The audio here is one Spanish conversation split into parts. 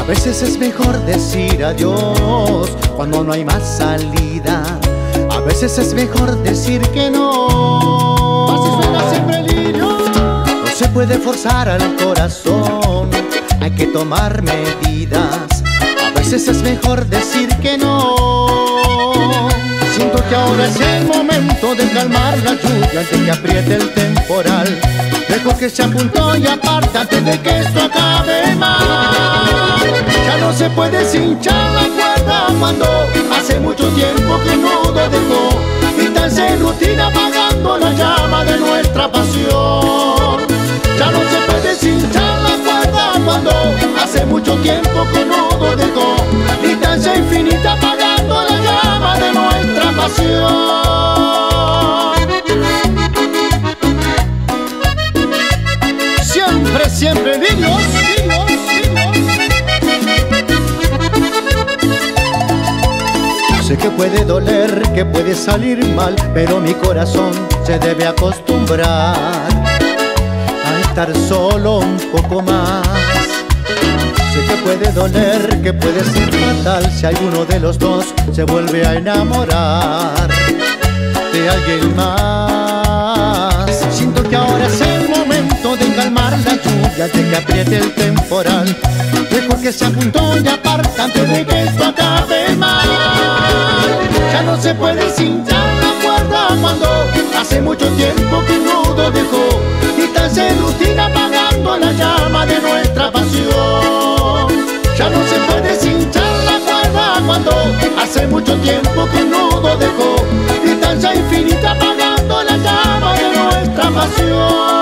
veces es mejor decir adiós cuando no hay más salida. A veces es mejor decir que no. Así suena siempre el lirio. No se puede forzar al corazón, hay que tomar medidas. A veces es mejor decir que no. Siento que ahora es el momento de calmar la lluvia antes que apriete el temporal. Dejo que se apuntó y aparta antes de que esto acabe mal. Ya no se puede cinchar la cuerda cuando hace mucho tiempo que un nudo dejó. Pintarse en rutina apagando la llama de nuestra pasión. Ya no se puede cinchar la cuerda cuando hace mucho tiempo que un nudo dejó. Distancia infinita apagando la llama de nuestra pasión. Siempre, siempre vivos. Sé que puede doler, que puede salir mal, pero mi corazón se debe acostumbrar a estar solo un poco más. Sé que puede doler, que puede ser fatal si alguno de los dos se vuelve a enamorar de alguien más. Siento que ahora es el momento de calmar la lluvia, de que apriete el temporal. Dejo que se apuntó y aparta antes de que esto acabe mal. Ya no se puede cinchar la cuerda cuando hace mucho tiempo que un nudo dejó. Distancia en rutina apagando la llama de nuestra pasión. Ya no se puede cinchar la cuerda cuando hace mucho tiempo que un nudo dejó. Distancia infinita apagando la llama de nuestra pasión.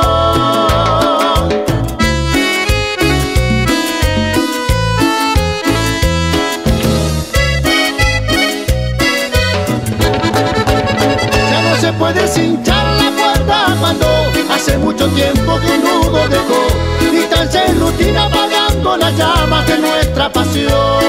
Se puede cinchar la cuerda cuando hace mucho tiempo que un nudo dejó. Distancia en rutina apagando las llamas de nuestra pasión.